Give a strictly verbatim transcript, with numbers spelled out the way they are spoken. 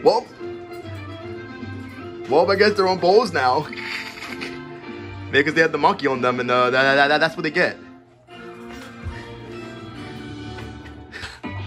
Well, well, I guess they're on poles now. Because they had the monkey on them, and uh, that, that, that, that's what they get.